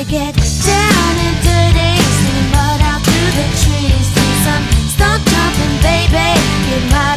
get down and dirty, slinging mud out through the trees. Do some stunt jumping, baby, get my